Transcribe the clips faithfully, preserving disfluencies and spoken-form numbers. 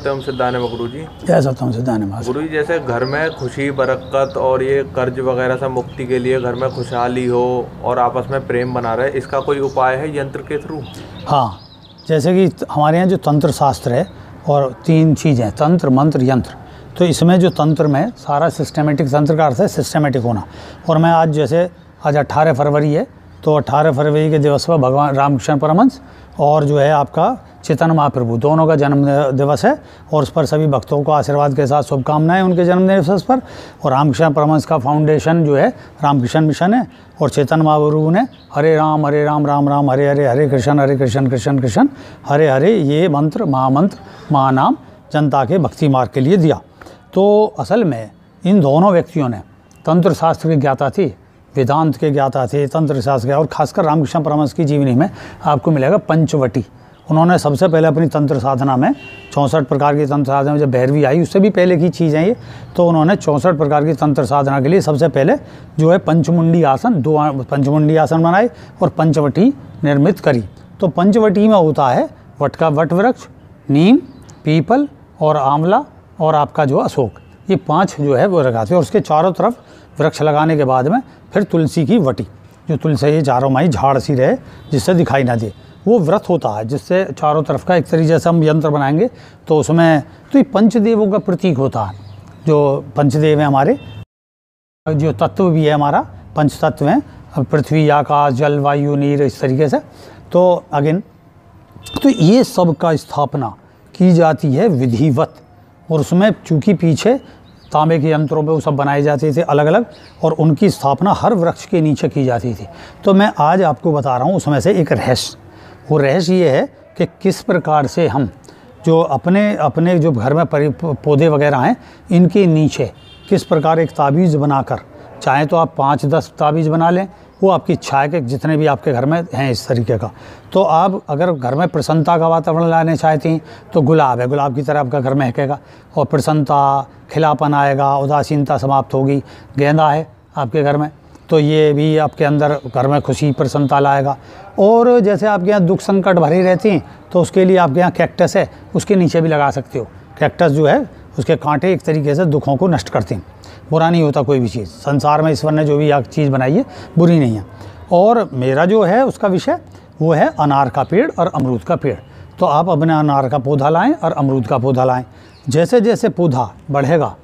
सत्यम सिद्धाने गुरु जी। जय सत्यम सिद्धाने गुरु जी, जैसे घर में खुशी बरकत और ये कर्ज वगैरह से मुक्ति के लिए घर में खुशहाली हो और आपस में प्रेम बना रहे, इसका कोई उपाय है यंत्र के थ्रू? हाँ, जैसे कि हमारे यहाँ जो तंत्र शास्त्र है और तीन चीज़ें हैं, तंत्र मंत्र यंत्र। तो इसमें जो तंत्र में सारा सिस्टमेटिक, तंत्र का अर्थ है सिस्टमेटिक होना। और मैं आज जैसे आज अट्ठारह फरवरी है, तो अट्ठारह फरवरी के दिवस पर भगवान रामकृष्ण परमहंस और जो है आपका चैतन्य महाप्रभु दोनों का जन्म दिवस है और उस पर सभी भक्तों को आशीर्वाद के साथ शुभकामनाएं उनके जन्म दिवस पर। और रामकृष्ण परमहंस का फाउंडेशन जो है रामकृष्ण मिशन है और चैतन्य महाप्रभु ने हरे राम हरे राम राम राम हरे हरे, हरे कृष्ण हरे कृष्ण कृष्ण कृष्ण हरे हरे, ये मंत्र महामंत्र महानाम जनता के भक्ति मार्ग के लिए दिया। तो असल में इन दोनों व्यक्तियों ने तंत्र शास्त्र की ज्ञाता थी, वेदांत के ज्ञाता थे, तंत्र शास्त्र के, और खासकर रामकृष्ण परमहंस की जीवनी में आपको मिलेगा पंचवटी। उन्होंने सबसे पहले अपनी तंत्र साधना में चौंसठ प्रकार की तंत्र साधना में जब भैरवी आई, उससे भी पहले की चीज़ है ये, तो उन्होंने चौंसठ प्रकार की तंत्र साधना के लिए सबसे पहले जो है पंचमुंडी आसन, दो पंचमुंडी आसन बनाए और पंचवटी निर्मित करी। तो पंचवटी में होता है वट का वट वृक्ष, नीम, पीपल और आंवला और आपका जो अशोक, ये पांच जो है वो लगाते हैं। और उसके चारों तरफ वृक्ष लगाने के बाद में फिर तुलसी की वटी, जो तुलसी ये चारों माई झाड़ सी रहे जिससे दिखाई ना दे, वो व्रत होता है जिससे चारों तरफ का एक तरीके से हम यंत्र बनाएंगे। तो उसमें तो ये पंचदेवों का प्रतीक होता है, जो पंचदेव हैं हमारे, जो तत्व भी है हमारा पंच तत्व हैं, पृथ्वी आकाश जल वायु नीर, इस तरीके से। तो अगेन तो ये सब का स्थापना की जाती है विधिवत, और उसमें चूँकि पीछे तांबे के यंत्रों पे वो सब बनाए जाते थे अलग अलग, और उनकी स्थापना हर वृक्ष के नीचे की जाती थी। तो मैं आज आपको बता रहा हूँ उसमें से एक रहस्य। वो रहस्य ये है कि किस प्रकार से हम जो अपने अपने जो घर में पौधे वगैरह हैं इनके नीचे किस प्रकार एक ताबीज़ बनाकर, चाहे तो आप पाँच दस ताबीज़ बना लें, वो आपकी इच्छा है कि जितने भी आपके घर में हैं इस तरीके का। तो आप अगर घर में प्रसन्नता का वातावरण लाने चाहती हैं तो गुलाब है, गुलाब की तरह आपका घर महकेगा और प्रसन्नता, खिलापन आएगा, उदासीनता समाप्त होगी। गेंदा है आपके घर में तो ये भी आपके अंदर घर में खुशी प्रसन्नता लाएगा। और जैसे आपके यहाँ दुख संकट भरी रहती हैं तो उसके लिए आपके यहाँ कैक्टस है, उसके नीचे भी लगा सकते हो। कैक्टस जो है उसके कांटे एक तरीके से दुखों को नष्ट करते हैं, बुरा नहीं होता कोई भी चीज़। संसार में ईश्वर ने जो भी आप चीज़ बनाई है बुरी नहीं है। और मेरा जो है उसका विषय वो है अनार का पेड़ और अमरूद का पेड़। तो आप अपने अनार का पौधा लाएं और अमरूद का पौधा लाएं। जैसे जैसे पौधा बढ़ेगा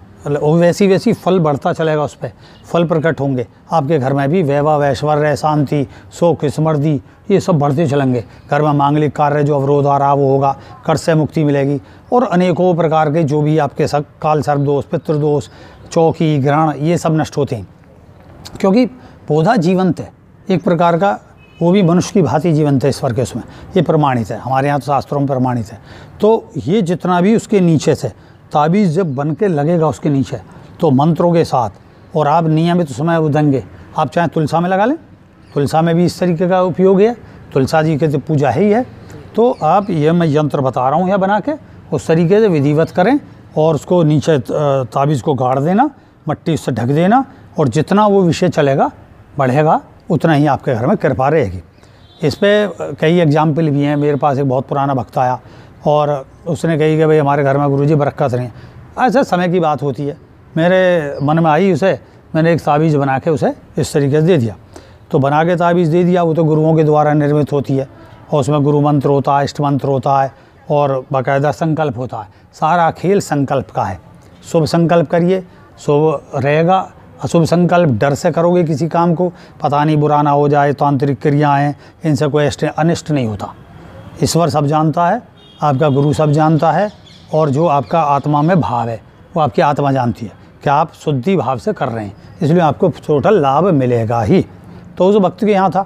वैसी वैसी फल बढ़ता चलेगा, उस पर फल प्रकट होंगे। आपके घर में भी वैभव ऐश्वर्य शांति सुख समृद्धि ये सब बढ़ते चलेंगे। घर में मांगलिक कार्य जो अवरोध आ रहा वो होगा, कर्ज से मुक्ति मिलेगी, और अनेकों प्रकार के जो भी आपके सब काल सर्प दोष, पितृदोष, चौकी ग्रहण ये सब नष्ट होते हैं। क्योंकि पौधा जीवंत है एक प्रकार का, वो भी मनुष्य की भांति जीवंत है ईश्वर के उसमें, ये प्रमाणित है हमारे यहाँ तो शास्त्रों में प्रमाणित है। तो ये जितना भी उसके नीचे से ताबीज़ जब बन के लगेगा उसके नीचे तो मंत्रों के साथ, और आप नियमित उसमें उदेंगे। आप चाहे तुलसा में लगा लें, तुलसा में भी इस तरीके का उपयोग है, तुलसा जी के तो पूजा ही है। तो आप ये मैं यंत्र बता रहा हूँ यहाँ बना के उस तरीके से विधिवत करें और उसको नीचे ताबीज़ को गाड़ देना, मट्टी उससे ढक देना, और जितना वो विषय चलेगा बढ़ेगा उतना ही आपके घर में कृपा रहेगी। इस पर कई एग्जाम्पल भी हैं। मेरे पास एक बहुत पुराना भक्त आया और उसने कही कि भाई हमारे घर में गुरुजी बरकत नहीं। ऐसा समय की बात होती है, मेरे मन में आई, उसे मैंने एक ताबीज़ बना के उसे इस तरीके से दे दिया। तो बना के ताबीज़ दे दिया, वो तो गुरुओं के द्वारा निर्मित होती है और उसमें गुरु मंत्र होता है, इष्ट मंत्र होता है और बाकायदा संकल्प होता है। सारा खेल संकल्प का है। शुभ संकल्प करिए, शुभ रहेगा। अशुभ संकल्प डर से करोगे किसी काम को, पता नहीं बुरा ना हो जाए, तांत्रिक क्रियाएँ इनसे कोई अनिष्ट नहीं होता। ईश्वर सब जानता है, आपका गुरु सब जानता है, और जो आपका आत्मा में भाव है वो आपकी आत्मा जानती है कि आप शुद्धि भाव से कर रहे हैं, इसलिए आपको टोटल लाभ मिलेगा ही। तो उस वक्त के यहाँ था,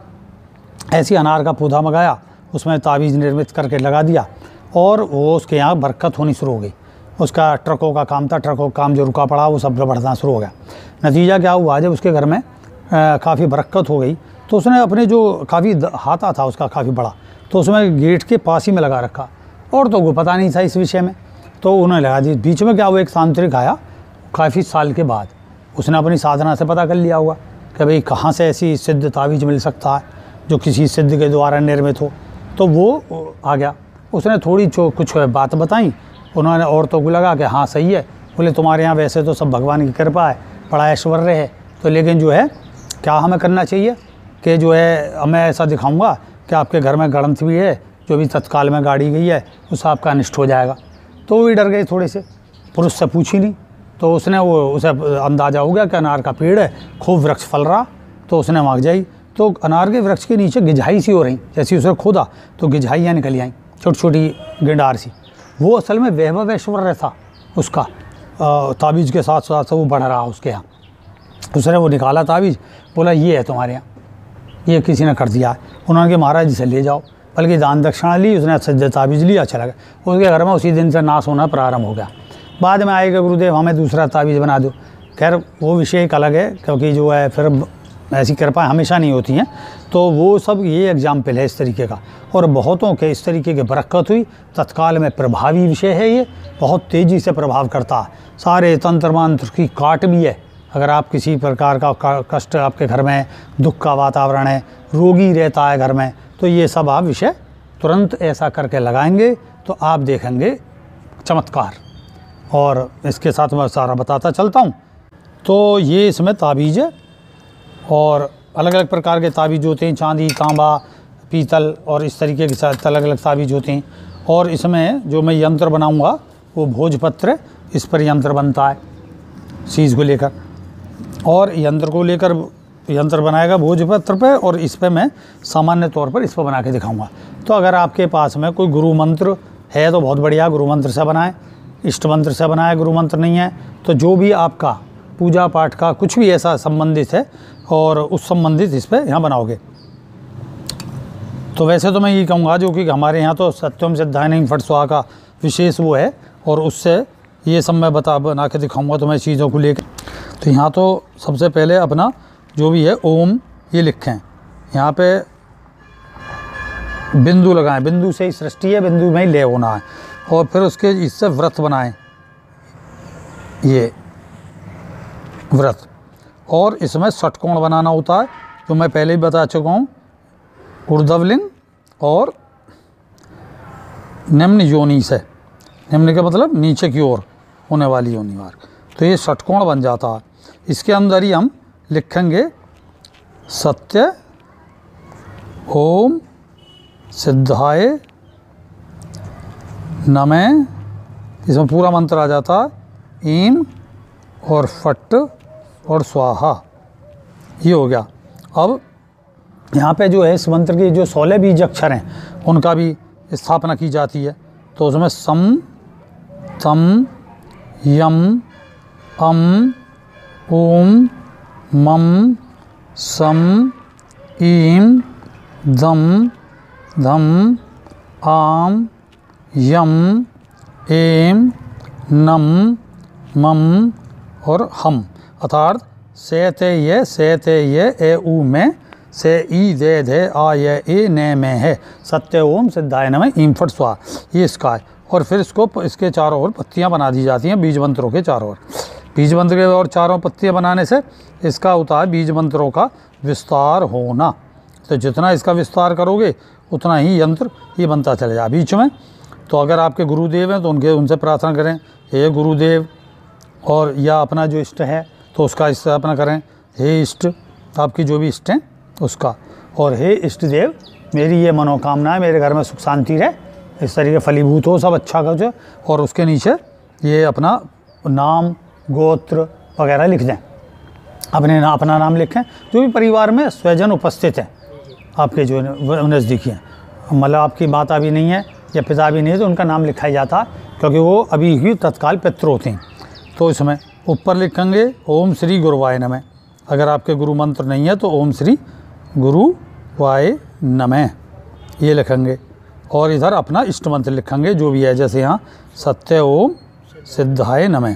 ऐसी अनार का पौधा मंगाया, उसमें ताबीज़ निर्मित करके लगा दिया और वो उसके यहाँ बरकत होनी शुरू हो गई। उसका ट्रकों का काम था, ट्रकों का काम जो रुका पड़ा वो सब बढ़ना शुरू हो गया। नतीजा क्या हुआ, जब उसके घर में काफ़ी बरकत हो गई तो उसने अपने जो काफ़ी हाथा था उसका काफ़ी बड़ा, तो उसमें गेट के पास ही में लगा रखा, और तो कोई पता नहीं था इस विषय में। तो उन्होंने लगा दी। बीच में क्या हुआ, एक तांत्रिक आया काफ़ी साल के बाद, उसने अपनी साधना से पता कर लिया होगा कि भाई कहाँ से ऐसी सिद्ध ताबीज़ मिल सकता है जो किसी सिद्ध के द्वारा निर्मित हो। तो वो आ गया, उसने थोड़ी जो कुछ बात बताई उन्होंने औरतों को लगा कि हाँ सही है, बोले तुम्हारे यहाँ वैसे तो सब भगवान की कृपा है, बड़ा ऐश्वर्य है, तो लेकिन जो है क्या हमें करना चाहिए कि जो है मैं ऐसा दिखाऊंगा कि आपके घर में गणंत भी है, जो भी तत्काल में गाड़ी गई है उससे आपका अनिष्ट हो जाएगा। तो वो भी डर गए थोड़े से, पुरुष से पूछी नहीं, तो उसने वो उसे अंदाज़ा हो गया कि अनार का पेड़ है, खूब वृक्ष फल रहा, तो उसने वहाँ जाई तो अनार के वृक्ष के नीचे गिझाई सी हो रही, जैसे उसने खोदा तो गिझाइयाँ निकली आई, छोटी छोटी गिंडार सी। वो असल में वैभव ऐश्वर्य था उसका, ताबीज़ के साथ साथ वो बढ़ रहा उसके यहाँ। उसने वो निकाला ताबीज़, बोला ये है तुम्हारे यहाँ, ये किसी ने कर दिया है। उन्होंने कहा महाराज जी से ले जाओ, बल्कि दान दक्षिणा ली, उसने अच्छे ताबीज़ लिया, अच्छा लगा। उसके घर में उसी दिन से नाश होना प्रारंभ हो गया। बाद में आएगा गुरुदेव हमें दूसरा ताबीज़ बना दो, खैर वो विषय एक अलग है, क्योंकि जो है फिर ऐसी कृपा हमेशा नहीं होती हैं। तो वो सब ये एग्जाम्पल है इस तरीके का, और बहुतों के इस तरीके की बरकत हुई। तत्काल में प्रभावी विषय है, ये बहुत तेज़ी से प्रभाव करता है, सारे तंत्र मंत्र की काट भी है। अगर आप किसी प्रकार का कष्ट आपके घर में, दुख का वातावरण है, रोगी रहता है घर में, तो ये सब आप विषय तुरंत ऐसा करके लगाएंगे तो आप देखेंगे चमत्कार। और इसके साथ मैं सारा बताता चलता हूँ। तो ये इसमें ताबीज़ है, और अलग अलग प्रकार के ताबीज़ होते हैं, चांदी, तांबा, पीतल और इस तरीके के साथ अलग अलग ताबीज़ होते हैं। और इसमें जो मैं यंत्र बनाऊंगा वो भोजपत्र, इस पर यंत्र बनता है चीज़ को लेकर, और यंत्र को लेकर यंत्र बनाएगा भोजपत्र पे, और इस पे मैं सामान्य तौर पर इस पर बना के दिखाऊंगा। तो अगर आपके पास में कोई गुरु मंत्र है तो बहुत बढ़िया, गुरु मंत्र से बनाएं, इष्ट मंत्र से बनाएं। गुरु मंत्र नहीं है तो जो भी आपका पूजा पाठ का कुछ भी ऐसा संबंधित है और उस संबंधित इस पर यहाँ बनाओगे। तो वैसे तो मैं ये कहूँगा जो कि हमारे यहाँ तो सत्यम सिद्धाय नहीं फट स्वाहा का विशेष वो है, और उससे ये सब मैं बता बना के दिखाऊँगा तो मैं चीज़ों को लेकर। तो यहाँ तो सबसे पहले अपना जो भी है ओम ये लिखें, यहाँ पे बिंदु लगाएं, बिंदु से ही सृष्टि है, बिंदु में ही लय होना है। और फिर उसके इससे व्रत बनाएं, ये व्रत, और इसमें षटकोण बनाना होता है जो मैं पहले ही बता चुका हूँ, ऊर्ध्वलिंग और निम्न योनि से, निम्न का मतलब नीचे की ओर होने वाली योनि मार्ग, तो ये षटकोण बन जाता है। इसके अंदर ही हम लिखेंगे सत्य ओम सिद्धाय नमः, इसमें पूरा मंत्र आ जाता है, ईम और फट और स्वाहा, ये हो गया। अब यहाँ पे जो है इस मंत्र के जो सोलह बीज अक्षर हैं उनका भी स्थापना की जाती है। तो उसमें सम तम यम अम ओम मम सम ईम दम धम आम यम एम नम मम और हम, अर्थात से ते ये से ते ये ए ऊ में से ई दे धे आ ये ए ने में है, सत्य ओम सिद्धाय नमः ईम फट स्वाहा, ये इसका है। और फिर इसको इसके चारों ओर पत्तियां बना दी जाती हैं बीज मंत्रों के चारों ओर। बीज मंत्र के और चारों पत्तियां बनाने से इसका होता है बीज मंत्रों का विस्तार होना। तो जितना इसका विस्तार करोगे उतना ही यंत्र ये बनता चलेगा बीच में। तो अगर आपके गुरुदेव हैं तो उनके उनसे प्रार्थना करें, हे गुरुदेव, और या अपना जो इष्ट है तो उसका स्थापना करें, हे इष्ट, आपकी जो भी इष्ट हैं उसका, और हे इष्ट देव मेरी ये मनोकामना है, मेरे घर में सुख शांति रहे, इस तरीके फलीभूत हो, सब अच्छा कर। और उसके नीचे ये अपना नाम गोत्र वगैरह लिख दें, अपने ना अपना नाम लिखें, जो भी परिवार में स्वजन उपस्थित हैं आपके जो नज़दीकी हैं, मतलब आपकी माता भी नहीं है या पिता भी नहीं है तो उनका नाम लिखा ही जाता, क्योंकि वो अभी ही तत्काल पितृ होते हैं। तो इसमें ऊपर लिखेंगे ओम श्री गुरुवाय नमः, अगर आपके गुरु मंत्र नहीं है तो ओम श्री गुरुवाय नमः ये लिखेंगे, और इधर अपना इष्ट मंत्र लिखेंगे जो भी है, जैसे यहाँ सत्य ओम सिद्धाय नमः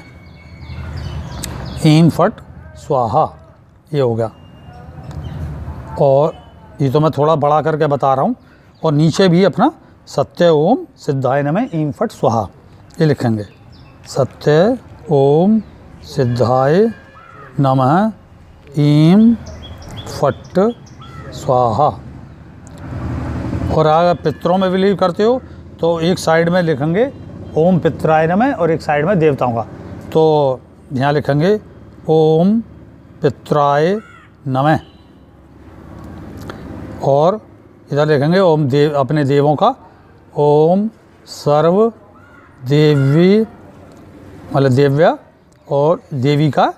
ईम फट स्वाहा, ये हो गया। और ये तो मैं थोड़ा बड़ा करके बता रहा हूँ, और नीचे भी अपना सत्य ओम सिद्धाय नमः ईम फट स्वाहा ये लिखेंगे, सत्य ओम सिद्धाय नमः ईम फट स्वाहा। और अगर पितरों में बिलीव करते हो तो एक साइड में लिखेंगे ओम पित्राय नमः और एक साइड में देवताओं का। तो यहाँ लिखेंगे ओम पित्राय नमः और इधर लिखेंगे ओम देव अपने देवों का ओम सर्व देवी मतलब देव्या और देवी का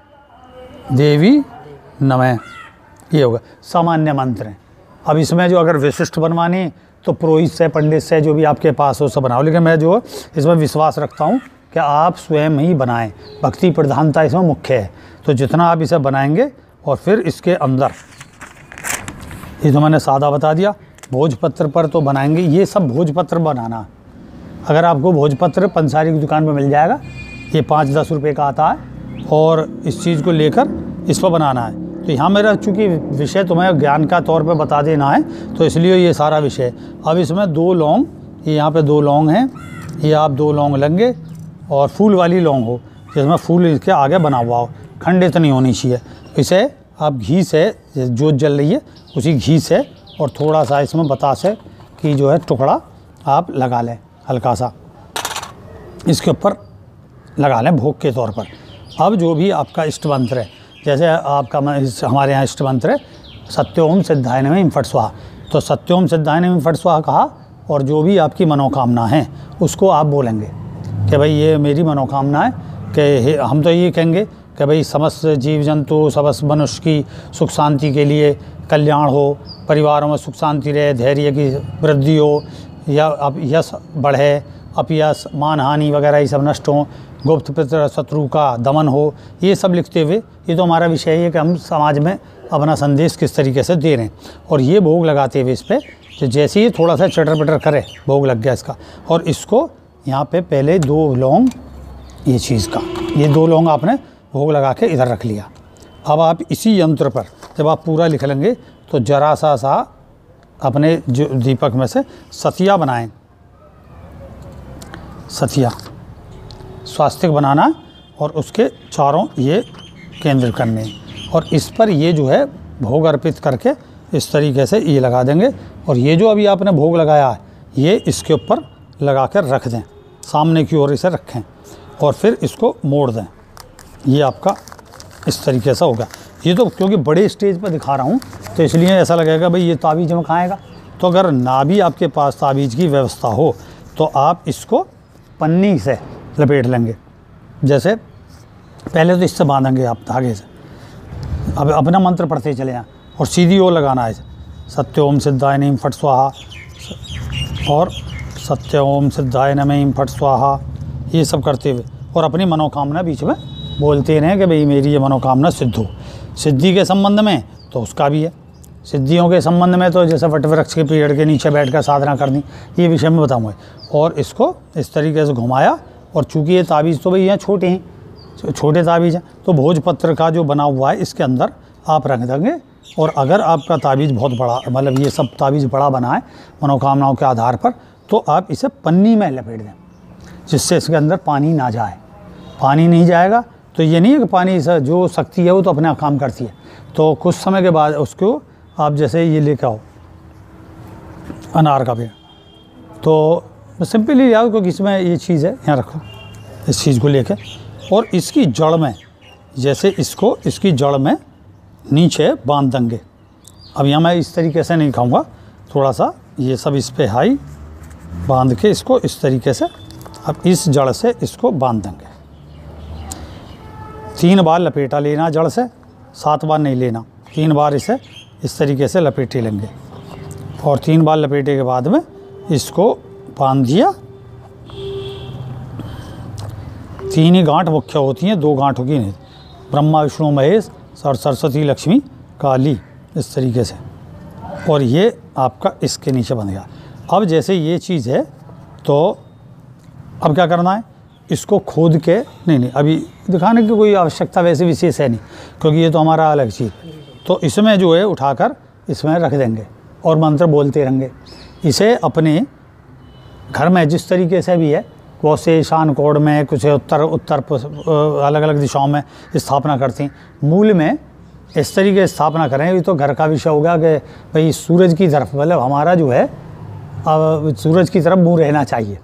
देवी नमः। ये होगा सामान्य मंत्र हैं। अब इसमें जो अगर विशिष्ट बनवानी तो पुरोहित से पंडित से जो भी आपके पास हो सब बनाओ, लेकिन मैं जो इसमें विश्वास रखता हूँ कि आप स्वयं ही बनाएं। भक्ति प्रधानता इसमें मुख्य है। तो जितना आप इसे बनाएंगे और फिर इसके अंदर ये तो मैंने सादा बता दिया। भोजपत्र पर तो बनाएंगे, ये सब भोजपत्र बनाना। अगर आपको भोजपत्र पंसारी की दुकान पर मिल जाएगा, ये पाँच दस रुपये का आता है और इस चीज़ को लेकर इस पर बनाना है। तो यहाँ मेरा चूँकि विषय तुम्हें ज्ञान का तौर पे बता देना है तो इसलिए ये सारा विषय। अब इसमें दो लौंग, ये यहाँ पे दो लौंग हैं, ये आप दो लौंग लेंगे और फूल वाली लौंग हो जिसमें फूल इसके आगे बना हुआ हो, खंडित नहीं होनी चाहिए। इसे आप घी से, जोत जल रही है उसी घी से और थोड़ा सा इसमें बतासे की जो है टुकड़ा आप लगा लें, हल्का सा इसके ऊपर लगा लें भोग के तौर पर। अब जो भी आपका इष्ट मंत्र है, जैसे आपका हमारे यहाँ इष्ट मंत्र है सत्योम सिद्धाय नमः फट स्वाहा, तो सत्योम सिद्धाय नमः फट स्वाहा कहा और जो भी आपकी मनोकामना है उसको आप बोलेंगे कि भाई ये मेरी मनोकामना है कि हम तो ये कहेंगे कि भाई समस्त जीव जंतु समस्त मनुष्य की सुख शांति के लिए कल्याण हो, परिवारों में सुख शांति रहे, धैर्य की वृद्धि हो, या अब यश बढ़े, अपयश मान हानि वगैरह ये सब नष्ट हों, गुप्त पितृ शत्रु का दमन हो, ये सब लिखते हुए ये तो हमारा विषय है कि हम समाज में अपना संदेश किस तरीके से दे रहे हैं। और ये भोग लगाते हुए इस पर तो जैसे ही थोड़ा सा चटर पटर करे, भोग लग गया इसका, और इसको यहाँ पे पहले दो लौंग ये चीज़ का ये दो लौंग आपने भोग लगा के इधर रख लिया। अब आप इसी यंत्र पर जब आप पूरा लिख लेंगे तो जरा सा सा अपने जो दीपक में से सतिया बनाएं, सतिया स्वास्तिक बनाना और उसके चारों ये केंद्र करने और इस पर ये जो है भोग अर्पित करके इस तरीके से ये लगा देंगे। और ये जो अभी आपने भोग लगाया है ये इसके ऊपर लगा कर रख दें, सामने की ओर इसे रखें और फिर इसको मोड़ दें। ये आपका इस तरीके से होगा। ये तो क्योंकि बड़े स्टेज पर दिखा रहा हूँ तो इसलिए ऐसा लगेगा भाई ये ताबीज़ में कहाँ आएगा। तो अगर ना भी आपके पास ताबीज़ की व्यवस्था हो तो आप इसको पन्नी से लपेट लेंगे। जैसे पहले तो इससे बांधेंगे आप धागे से, अब अपना मंत्र पढ़ते चले जाएँ और सीधी ओर लगाना है सत्योम सिद्धाय नमः फट स्वाहा और सत्योम सिद्धाय नमः फट स्वाहा, ये सब करते हुए और अपनी मनोकामना बीच में बोलते रहें कि भाई मेरी ये मनोकामना सिद्ध हो। सिद्धि के संबंध में तो उसका भी है, सिद्धियों के संबंध में तो जैसे वट वृक्ष के पेड़ के नीचे बैठकर साधना करनी, ये विषय में बताऊँगा। और इसको इस तरीके से घुमाया और चूँकि ये ताबीज़ तो भाई यहाँ छोटे हैं, छोटे ताबीज़ हैं, तो भोजपत्र का जो बना हुआ है इसके अंदर आप रख देंगे। और अगर आपका ताबीज़ बहुत बड़ा, मतलब ये सब ताबीज़ बड़ा बना है मनोकामनाओं के आधार पर, तो आप इसे पन्नी में लपेट दें जिससे इसके अंदर पानी ना जाए। पानी नहीं जाएगा तो ये नहीं है कि पानी से जो शक्ति है वो तो अपना काम करती है। तो कुछ समय के बाद उसको आप जैसे ये लेके आओ अनार का पेड़, तो सिंपली ले आओ क्योंकि इसमें ये चीज़ है, यहाँ रखो इस चीज़ को लेके और इसकी जड़ में जैसे इसको इसकी जड़ में नीचे बांध देंगे। अब यहाँ मैं इस तरीके से नहीं खाऊंगा, थोड़ा सा ये सब इस पे हाई बांध के इसको इस तरीके से अब इस जड़ से इसको बांध देंगे। तीन बार लपेटा लेना जड़ से, सात बार नहीं लेना, तीन बार इसे इस तरीके से लपेटे लेंगे और तीन बार लपेटे के बाद में इसको बांध दिया। तीन ही गांठ मुख्य होती हैं, दो गांठ होगी नहीं, ब्रह्मा विष्णु महेश और सरस्वती लक्ष्मी काली, इस तरीके से। और ये आपका इसके नीचे बन गया। अब जैसे ये चीज़ है तो अब क्या करना है, इसको खोद के, नहीं नहीं अभी दिखाने की कोई आवश्यकता वैसे विशेष है नहीं क्योंकि ये तो हमारा अलग चीज़, तो इसमें जो है उठाकर इसमें रख देंगे और मंत्र बोलते रहेंगे। इसे अपने घर में जिस तरीके से भी है, बहुत से ईशान कोण में, कुछ उत्तर उत्तर अलग अलग दिशाओं में स्थापना करती हैं। मूल में इस तरीके से स्थापना करें, ये तो घर का विषय होगा कि भाई सूरज की तरफ, मतलब हमारा जो है अब सूरज की तरफ मुँह रहना चाहिए।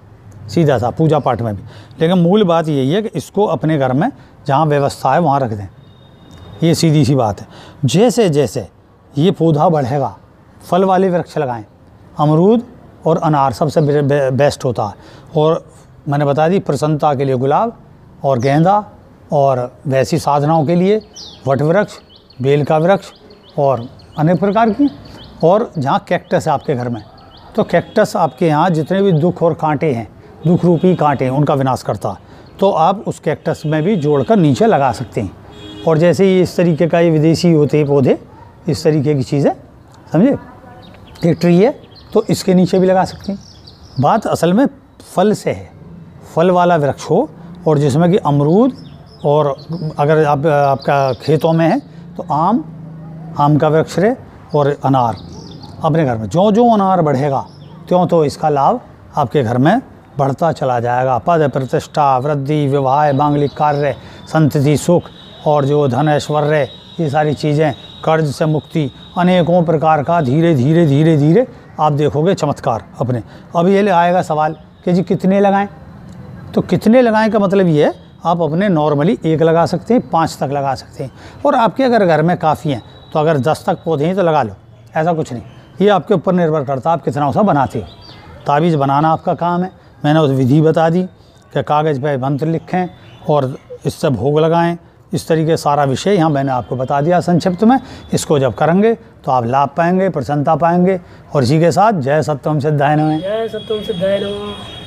सीधा सा पूजा पाठ में भी। लेकिन मूल बात यही है कि इसको अपने घर में जहाँ व्यवस्था है वहाँ रख दें, ये सीधी सी बात है। जैसे जैसे ये पौधा बढ़ेगा, फल वाले वृक्ष लगाएं, अमरूद और अनार सबसे बे, बे, बेस्ट होता है। और मैंने बता दी प्रसन्नता के लिए गुलाब और गेंदा, और वैसी साधनाओं के लिए वट वृक्ष, बेल का वृक्ष और अनेक प्रकार की। और जहाँ कैक्टस है आपके घर में, तो कैक्टस आपके यहाँ जितने भी दुख और कांटे हैं, दुख रूपी कांटे हैं, उनका विनाश करता है। तो आप उस कैक्टस में भी जोड़कर नीचे लगा सकते हैं। और जैसे ही इस तरीके का ये विदेशी होते हैं पौधे, इस तरीके की चीज़ें, समझे, एक ट्री है तो इसके नीचे भी लगा सकते हैं। बात असल में फल से है, फल वाला वृक्ष हो और जिसमें कि अमरूद, और अगर आप आपका खेतों में है तो आम, आम का वृक्ष रहे, और अनार अपने घर में। जो जो अनार बढ़ेगा त्यों तो इसका लाभ आपके घर में बढ़ता चला जाएगा। पद प्रतिष्ठा, वृद्धि, विवाह, मांगलिक कार्य, संतति, सुख, और जो धन ऐश्वर्य, ये सारी चीज़ें, कर्ज से मुक्ति, अनेकों प्रकार का धीरे धीरे धीरे धीरे आप देखोगे चमत्कार अपने। अब ये ले आएगा सवाल कि जी कितने लगाएं, तो कितने लगाएं का मतलब ये है आप अपने नॉर्मली एक लगा सकते हैं, पाँच तक लगा सकते हैं। और आपके अगर घर में काफ़ी हैं तो अगर दस तक पौधे हैं तो लगा लो, ऐसा कुछ नहीं। ये आपके ऊपर निर्भर करता है आप कितना उसा बनाते हो। ताबीज़ बनाना आपका काम है। मैंने उस विधि बता दी कि कागज़ पे मंत्र लिखें और इससे भोग लगाएं, इस तरीके सारा विषय यहाँ मैंने आपको बता दिया संक्षिप्त में। इसको जब करेंगे तो आप लाभ पाएंगे, प्रसन्नता पाएंगे। और इसी के साथ जय सत्यम सिद्धाय नमः। जय सत्यम सिद्धाय नमः।